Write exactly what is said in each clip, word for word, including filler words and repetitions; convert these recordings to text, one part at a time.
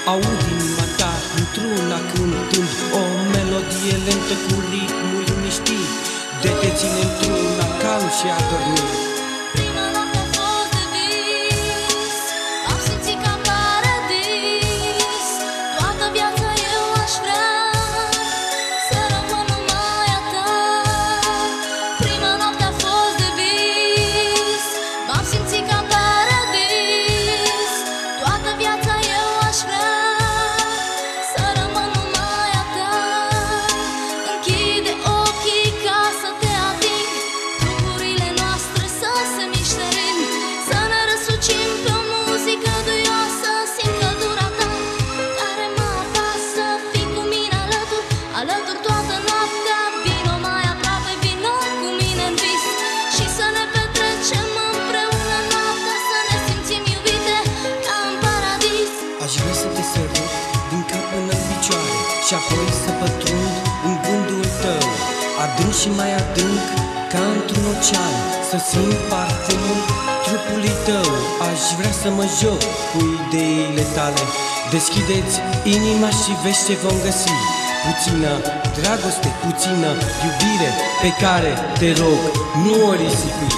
Aud inima ta într-una cântând o melodie lentă cu ritmul liniștit, de te ține într-una calm și adormit. Prima noapte a fost de vis, m-am simțit ca în paradis. Toată viața eu aș vrea să rămân numai a ta. Prima noapte a fost de vis, m-am simțit ca în paradis. Toată viața eu aș vrea să rămân numai a ta. Închide ochii ca să te ating, trupurile noastre să se miște rind, să ne răsucim pe o muzică duioasă. Simt căldura ta care mă apasă, fii cu mine alături, alături toată noaptea. Vino mai aproape, vino cu mine în vis și să ne petrecem împreună noaptea, să ne simțim iubite ca în paradis. Aș vrea să te sărut din cap până în picioare și apoi să pătrund în gândul tău, adânc și mai adânc ca într-un ocean, să simt parfumul trupului tău. Aș vrea să mă joc cu ideile tale. Deschideți inima și vezi ce vom găsi. Puțină dragoste, puțină iubire, pe care te rog nu o risipi.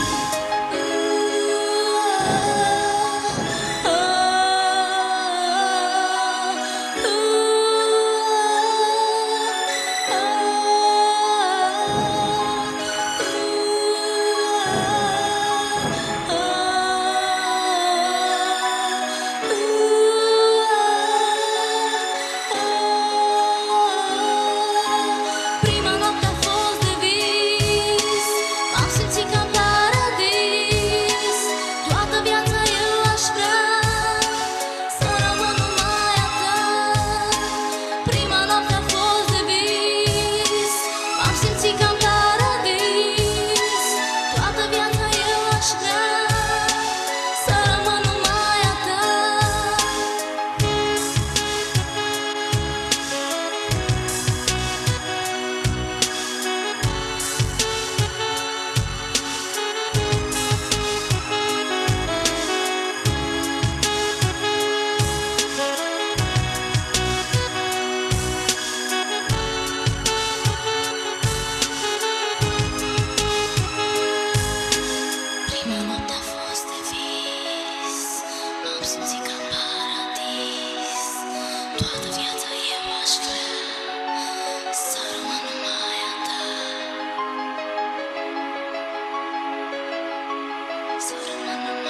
Prima noapte a fost de vis, m-am simțit ca în paradis. Toată viața eu aș vrea să rămân numai a ta. Prima noapte a fost de vis, m-am simțit ca în paradis. Toată viața eu aș vrea să rămân numai a ta. Prima noapte a fost de vis, m-am simțit ca în paradis. Toată viața eu aș vrea să rămân numai a ta. Să rămân numai